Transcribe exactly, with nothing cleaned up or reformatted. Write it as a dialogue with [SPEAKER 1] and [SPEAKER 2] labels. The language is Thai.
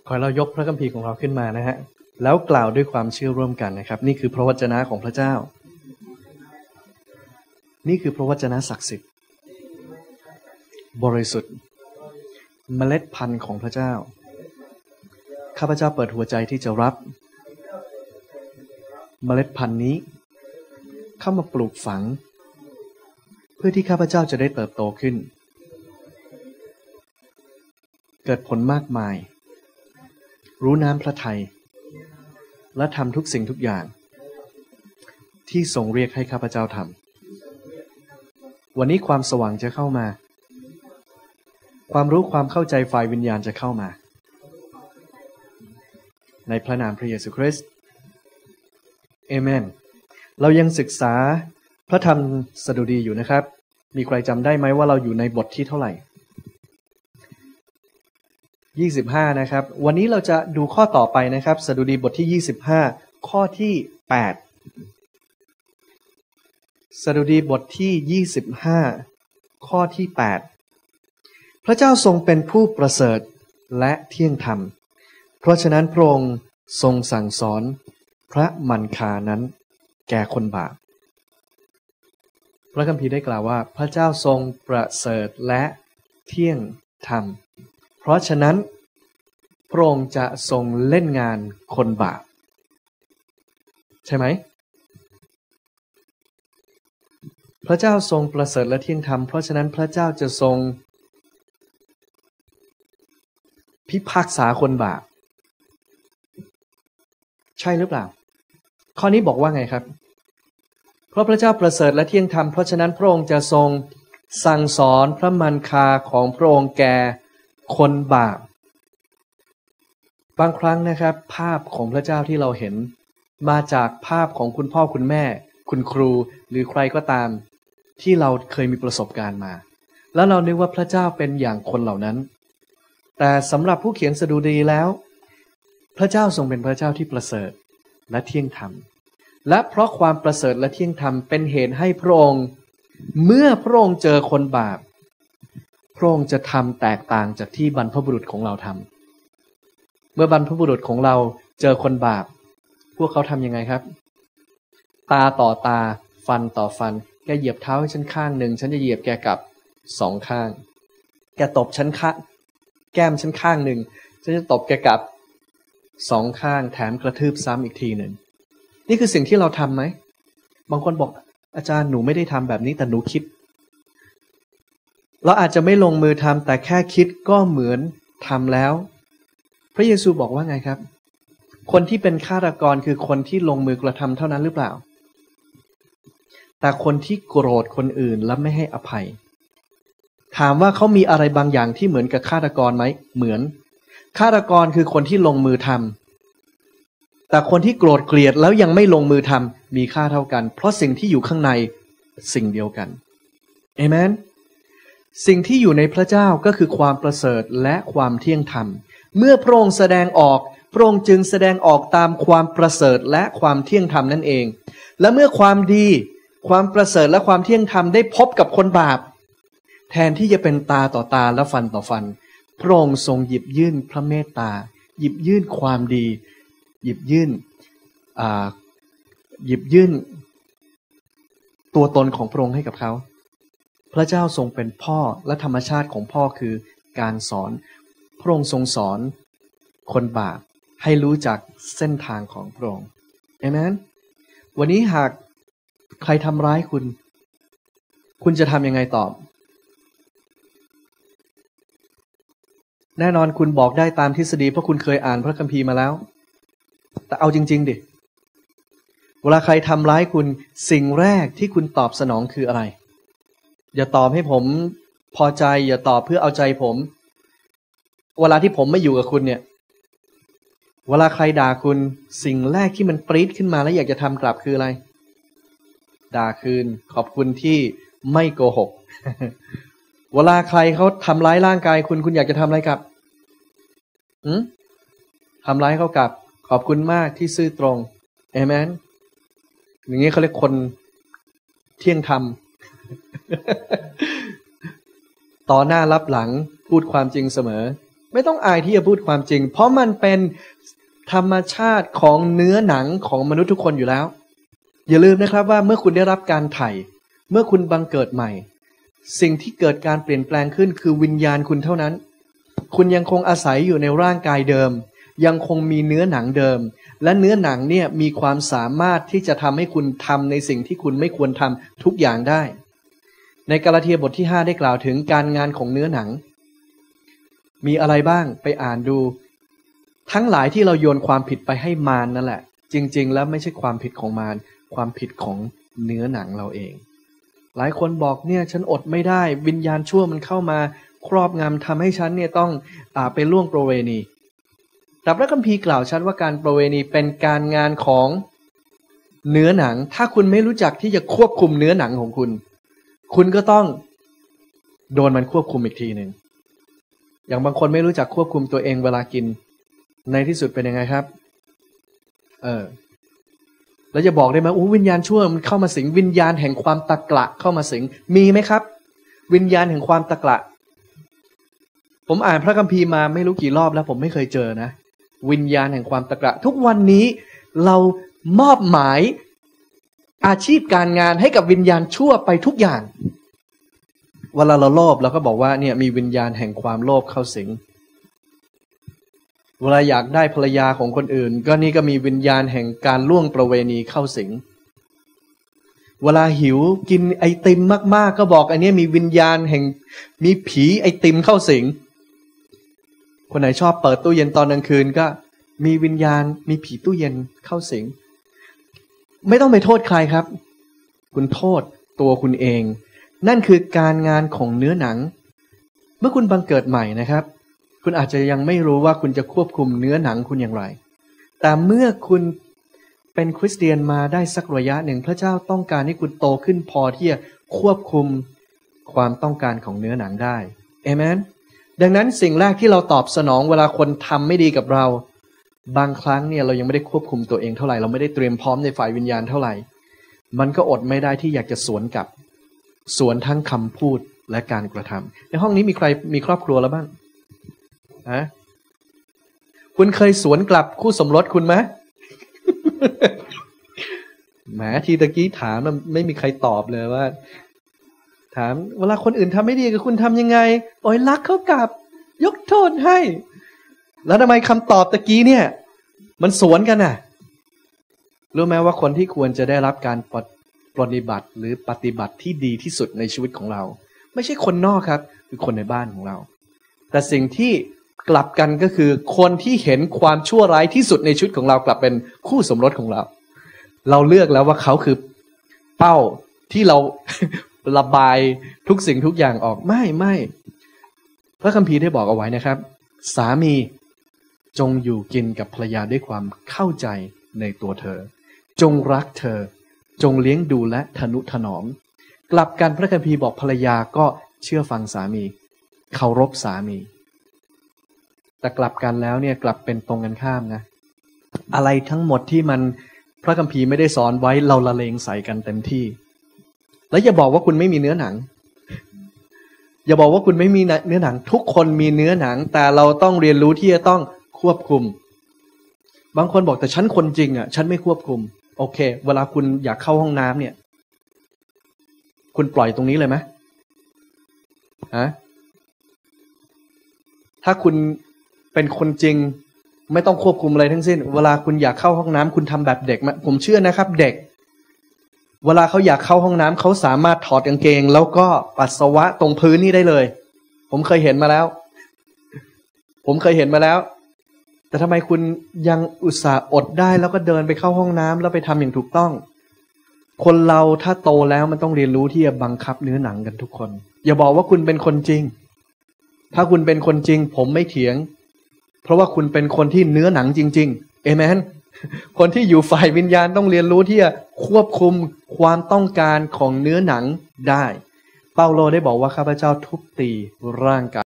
[SPEAKER 1] ขอเรายกพระคัมภีร์ของเราขึ้นมานะฮะแล้วกล่าวด้วยความเชื่อร่วมกันนะครับนี่คือพระวจนะของพระเจ้านี่คือพระวจนะศักดิ์สิทธิ์บริสุทธิ์เมล็ดพันธุ์ของพระเจ้าข้าพเจ้าเปิดหัวใจที่จะรับเมล็ดพันธุ์นี้เข้ามาปลูกฝังเพื่อที่ข้าพเจ้าจะได้เติบโตขึ้นเกิดผลมากมายรู้น้ำพระทัยและทำทุกสิ่งทุกอย่างที่ทรงเรียกให้ข้าพเจ้าทำวันนี้ความสว่างจะเข้ามาความรู้ความเข้าใจฝ่ายวิญญาณจะเข้ามาในพระนามพระเยซูคริสต์เอเมนเรายังศึกษาพระธรรมสดุดีอยู่นะครับมีใครจำได้ไหมว่าเราอยู่ในบทที่เท่าไหร่ยี่สิบห้านะครับวันนี้เราจะดูข้อต่อไปนะครับสดุดีบทที่ยี่สิบห้าข้อที่แปดสดุดีบทที่ยี่สิบห้าข้อที่แปดพระเจ้าทรงเป็นผู้ประเสริฐและเที่ยงธรรมเพราะฉะนั้นพระองค์ทรงสั่งสอนพระมัณฑานั้นแก่คนบาปพระคัมภีร์ได้กล่าวว่าพระเจ้าทรงประเสริฐและเที่ยงธรรมเพราะฉะนั้นพระองค์จะทรงเล่นงานคนบาปใช่ไหมพระเจ้าทรงประเสริฐและเที่ยงธรรมเพราะฉะนั้นพระเจ้าจะทรงพิพากษาคนบาปใช่หรือเปล่าข้อนี้บอกว่าไงครับเพราะพระเจ้าประเสริฐและเที่ยงธรรมเพราะฉะนั้นพระองค์จะทรงสั่งสอนพระมัณฑาของพระองค์แก่คนบาปบางครั้งนะครับภาพของพระเจ้าที่เราเห็นมาจากภาพของคุณพ่อคุณแม่คุณครูหรือใครก็ตามที่เราเคยมีประสบการณ์มาแล้วเรานึกว่าพระเจ้าเป็นอย่างคนเหล่านั้นแต่สำหรับผู้เขียนสดุดีแล้วพระเจ้าทรงเป็นพระเจ้าที่ประเสริฐและเที่ยงธรรมและเพราะความประเสริฐและเที่ยงธรรมเป็นเหตุให้พระองค์เมื่อพระองค์เจอคนบาปพระองค์จะทำแตกต่างจากที่บรรพบุรุษของเราทำเมื่อบรรพบุรุษของเราเจอคนบาปพวกเขาทำยังไงครับตาต่อตาฟันต่อฟันแกเหยียบเท้าให้ฉันข้างหนึ่งฉันจะเหยียบแกกลับสองข้างแกตบฉันข้างแก้มฉันข้างหนึ่งฉันจะตบแกกลับสองข้างแถมกระทืบซ้ำอีกทีหนึ่งนี่คือสิ่งที่เราทำไหมบางคนบอกอาจารย์หนูไม่ได้ทำแบบนี้แต่หนูคิดเราอาจจะไม่ลงมือทำแต่แค่คิดก็เหมือนทำแล้วพระเยซูบอกว่าไงครับคนที่เป็นฆาตกรคือคนที่ลงมือกระทำเท่านั้นหรือเปล่าแต่คนที่โกรธคนอื่นและไม่ให้อภัยถามว่าเขามีอะไรบางอย่างที่เหมือนกับฆาตกรไหมเหมือนฆาตกรคือคนที่ลงมือทำแต่คนที่โกรธเกลียดแล้วยังไม่ลงมือทำมีค่าเท่ากันเพราะสิ่งที่อยู่ข้างในสิ่งเดียวกันเอเมนสิ่งที่อยู่ในพระเจ้าก็คือความประเสริฐและความเที่ยงธรรมเมื่อพระองค์แสดงออกพระองค์จึงแสดงออกตามความประเสริฐและความเที่ยงธรรมนั่นเองและเมื่อความดีความประเสริฐและความเที่ยงธรรมได้พบกับคนบาปแทนที่จะเป็นตาต่อตาและฟันต่อฟันพระองค์ทรงหยิบยื่นพระเมตตาหยิบยื่นความดีหยิบยื่นอ่าหยิบยื่นตัวตนของพระองค์ให้กับเขาพระเจ้าทรงเป็นพ่อและธรรมชาติของพ่อคือการสอนพระองค์ทรงสอนคนบาปให้รู้จักเส้นทางของพระองค์เอเมนวันนี้หากใครทำร้ายคุณคุณจะทำยังไงตอบแน่นอนคุณบอกได้ตามทฤษฎีเพราะคุณเคยอ่านพระคัมภีร์มาแล้วแต่เอาจริงๆดิเวลาใครทำร้ายคุณสิ่งแรกที่คุณตอบสนองคืออะไรอย่าตอบให้ผมพอใจอย่าตอบเพื่อเอาใจผมเวลาที่ผมไม่อยู่กับคุณเนี่ยเวลาใครด่าคุณสิ่งแรกที่มันปรี๊ดขึ้นมาแล้วอยากจะทำกลับคืออะไรด่าคืนขอบคุณที่ไม่โกหก เวลาใครเขาทำร้ายร่างกายคุณคุณอยากจะทำอะไรกลับหืมทำร้ายเขากลับขอบคุณมากที่ซื่อตรงเอเมนอย่างนี้เขาเรียกคนเที่ยงธรรม ต่อหน้ารับหลังพูดความจริงเสมอไม่ต้องอายที่จะพูดความจริงเพราะมันเป็นธรรมชาติของเนื้อหนังของมนุษย์ทุกคนอยู่แล้วอย่าลืมนะครับว่าเมื่อคุณได้รับการไถ่เมื่อคุณบังเกิดใหม่สิ่งที่เกิดการเปลี่ยนแปลงขึ้นคือวิญญาณคุณเท่านั้นคุณยังคงอาศัยอยู่ในร่างกายเดิมยังคงมีเนื้อหนังเดิมและเนื้อหนังเนี่ยมีความสามารถที่จะทำให้คุณทำในสิ่งที่คุณไม่ควรทำทุกอย่างได้ในกาลาเทียบทที่ห้าได้กล่าวถึงการงานของเนื้อหนังมีอะไรบ้างไปอ่านดูทั้งหลายที่เราโยนความผิดไปให้มารนั่นแหละจริงๆแล้วไม่ใช่ความผิดของมารความผิดของเนื้อหนังเราเองหลายคนบอกเนี่ยฉันอดไม่ได้วิญญาณชั่วมันเข้ามาครอบงำทำให้ฉันเนี่ยต้องอ่าไปล่วงประเวณีแต่พระคัมภีร์กล่าวชัดว่าการประเวณีเป็นการงานของเนื้อหนังถ้าคุณไม่รู้จักที่จะควบคุมเนื้อหนังของคุณคุณก็ต้องโดนมันควบคุมอีกทีหนึ่งอย่างบางคนไม่รู้จักควบคุมตัวเองเวลากินในที่สุดเป็นยังไงครับเออแล้วจะบอกได้ไหมโอ้วิญญาณชั่วมันเข้ามาสิงวิญญาณแห่งความตะกละเข้ามาสิงมีไหมครับวิญญาณแห่งความตะกละผมอ่านพระคัมภีร์มาไม่รู้กี่รอบแล้วผมไม่เคยเจอนะวิญญาณแห่งความตะกละทุกวันนี้เรามอบหมายอาชีพการงานให้กับวิญญาณชั่วไปทุกอย่างเวลาเราโลภเราก็บอกว่าเนี่ยมีวิญญาณแห่งความโลภเข้าสิงเวลาอยากได้ภรรยาของคนอื่นก็นี่ก็มีวิญญาณแห่งการล่วงประเวณีเข้าสิงเวลาหิวกินไอติมมากๆก็บอกอันนี้มีวิญญาณแห่งมีผีไอติมเข้าสิงคนไหนชอบเปิดตู้เย็นตอนกลางคืนก็มีวิญญาณมีผีตู้เย็นเข้าสิงไม่ต้องไปโทษใครครับคุณโทษตัวคุณเองนั่นคือการงานของเนื้อหนังเมื่อคุณบังเกิดใหม่นะครับคุณอาจจะยังไม่รู้ว่าคุณจะควบคุมเนื้อหนังคุณอย่างไรแต่เมื่อคุณเป็นคริสเตียนมาได้สักระยะหนึ่งพระเจ้าต้องการให้คุณโตขึ้นพอที่จะควบคุมความต้องการของเนื้อหนังได้เอเมนดังนั้นสิ่งแรกที่เราตอบสนองเวลาคนทำไม่ดีกับเราบางครั้งเนี่ยเรายังไม่ได้ควบคุมตัวเองเท่าไหร่เราไม่ได้เตรียมพร้อมในฝ่ายวิญญาณเท่าไหร่มันก็อดไม่ได้ที่อยากจะสวนกลับสวนทั้งคำพูดและการกระทำในห้องนี้มีใครมีครอบครัวแล้วบ้างฮะคุณเคยสวนกลับคู่สมรสคุณไหม แหมทีตะกี้ถามมันไม่มีใครตอบเลยว่าถามเวลาคนอื่นทำไม่ดีกับคุณทำยังไงโอ้ยรักเขากลับยกโทษให้แล้วทำไมคำตอบตะกี้เนี่ยมันสวนกันน่ะรู้ไหมว่าคนที่ควรจะได้รับการปฏิบัติหรือปฏิบัติที่ดีที่สุดในชีวิตของเราไม่ใช่คนนอกครับคือคนในบ้านของเราแต่สิ่งที่กลับกันก็คือคนที่เห็นความชั่วร้ายที่สุดในชีวิตของเรากลับเป็นคู่สมรสของเราเราเลือกแล้วว่าเขาคือเป้าที่เรา ระบายทุกสิ่งทุกอย่างออกไม่ไม่พระคัมภีร์ได้บอกเอาไว้นะครับสามีจงอยู่กินกับภรรยาด้วยความเข้าใจในตัวเธอจงรักเธอจงเลี้ยงดูและทนุถนอมกลับกันพระคัมภีร์บอกภรรยาก็เชื่อฟังสามีเคารพสามีแต่กลับกันแล้วเนี่ยกลับเป็นตรงกันข้ามนะอะไรทั้งหมดที่มันพระคัมภีร์ไม่ได้สอนไว้เราละเลงใส่กันเต็มที่แล้วอย่าบอกว่าคุณไม่มีเนื้อหนังอย่าบอกว่าคุณไม่มีเนื้อหนังทุกคนมีเนื้อหนังแต่เราต้องเรียนรู้ที่จะต้องควบคุมบางคนบอกแต่ฉันคนจริงอ่ะฉันไม่ควบคุมโอเคเวลาคุณอยากเข้าห้องน้ำเนี่ยคุณปล่อยตรงนี้เลยไหมฮะถ้าคุณเป็นคนจริงไม่ต้องควบคุมอะไรทั้งสิ้นเวลาคุณอยากเข้าห้องน้ำคุณทำแบบเด็กไหมผมเชื่อนะครับเด็กเวลาเขาอยากเข้าห้องน้ำเขาสามารถถอดกางเกงแล้วก็ปัสสาวะตรงพื้นนี่ได้เลยผมเคยเห็นมาแล้วผมเคยเห็นมาแล้วแต่ทำไมคุณยังอุตส่าห์อดได้แล้วก็เดินไปเข้าห้องน้ำแล้วไปทำอย่างถูกต้องคนเราถ้าโตแล้วมันต้องเรียนรู้ที่จะบังคับเนื้อหนังกันทุกคนอย่าบอกว่าคุณเป็นคนจริงถ้าคุณเป็นคนจริงผมไม่เถียงเพราะว่าคุณเป็นคนที่เนื้อหนังจริงๆเอเมนคนที่อยู่ฝ่ายวิญญาณต้องเรียนรู้ที่จะควบคุมความต้องการของเนื้อหนังได้เปาโลได้บอกว่าข้าพเจ้าทุบตีร่างกาย